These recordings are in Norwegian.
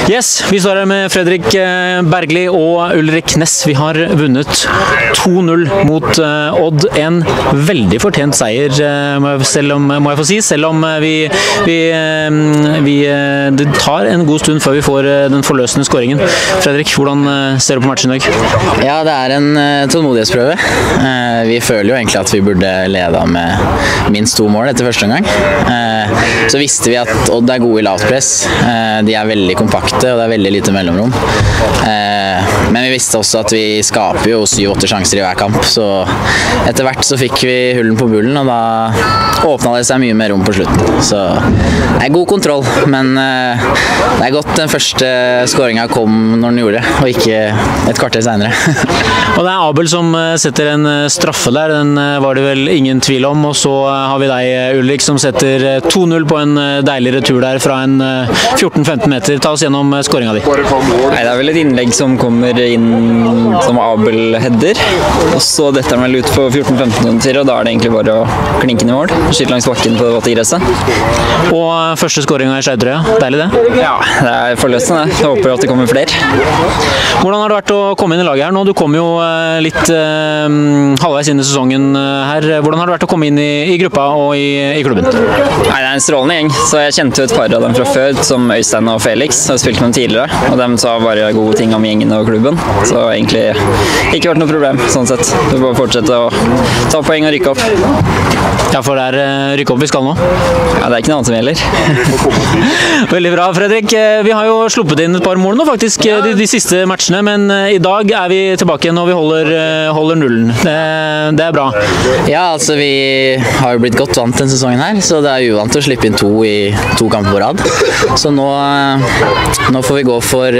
Yes, vi står her med Fredrik Bergli og Ulrik Næss. Vi har vunnet 2-0 mot Odd. En veldig fortjent seier, må jeg få si, selv om det tar en god stund før vi får den forløsende skåringen. Fredrik, hvordan ser du på matchen i dag? Ja, det er en tålmodighetsprøve. Vi føler jo egentlig at vi burde lede med minst 2 mål etter første omgang. Så visste vi at Odd er gode i lavt press. De er veldig kompakte, og det er veldig lite mellomrom. Men vi visste også at vi skaper jo 7-8 sjanser i hver kamp, så etter hvert så fikk vi hullen på bullen, og da åpnet det seg mye mer rom på slutten. Så det er god kontroll, men det er godt den første skåringen kom når den gjorde det, og ikke et kvarter senere. Og det er Abel som setter en straffe der, den var det vel ingen tvil om, og så har vi deg, Ulrik, som setter 2-0 på en deilig retur der fra en 14-15 meter. Ta oss gjennom skåringen di. Nei, det er vel et innlegg som kommer inn som Abel header, og så detter han vel ut på 14-15 minutter, og da er det egentlig bare å klinke den i mål. Skyte langs bakken på våttegresset. Og første skåringen i Skeiderøya, deilig det? Ja, det er forløsende. Jeg håper at det kommer flere. Hvordan har det vært å komme inn i laget her nå? Du kom jo litt halvveis inn i sesongen her. Hvordan har det vært å komme inn i gruppa og i klubben? Nei, det er en strålende gjeng, så jeg kjente jo et par av dem fra før, som Øystein og Felix. Jeg har spilt med dem tidligere, og de sa bare gode ting om gjengen og klubben. Så egentlig ikke vært noe problem, sånn sett. Vi får bare fortsette å ta poeng og rykke opp. Ja, for det er rykke opp vi skal nå. Ja, det er ikke noe annet som gjelder. Veldig bra, Fredrik. Vi har jo sluppet inn et par mål nå faktisk de siste matchene, men i dag er vi tilbake igjen og vi holder nullen. Det er bra. Ja, altså vi har jo blitt godt vant den sesongen her, så det er uvant å slippe inn 2 i 2 kamper på rad. Så nå får vi gå for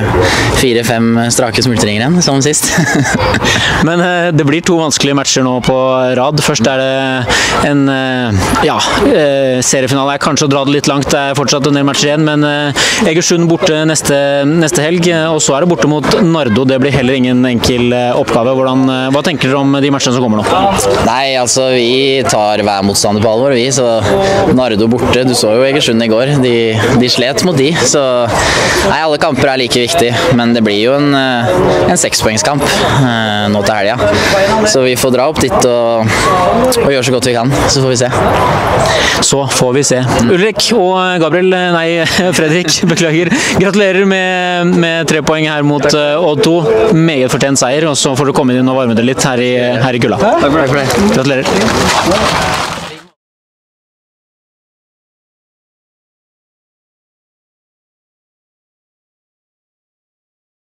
4-5 strake smultringer igjen, som sist. Men det blir 2 vanskelige matcher nå på rad. Først er det en seriefinale er kanskje å dra det litt langt, det er fortsatt en del matcher igjen, men Egersund borte neste helg, og så er det borte mot Nardo. Det blir heller ingen enkel oppgave. Hva tenker dere om de matchene som kommer nå? Nei, altså vi tar hver motstander på alvor, vi, så Nardo borte, du så jo Egersund i går, de slet mot de, så nei, alle kamper er like viktig, men det blir jo en 6-poengskamp nå til helga, så vi får dra opp dit og gjøre så godt vi kan, så får vi se. Så får vi se. Ulrik og Fredrik, beklager. Gratulerer med 3 poeng her mot Odd 2. Meget fortjent seier, og så får du komme inn og varme deg litt her i kulda. Takk for det. Gratulerer.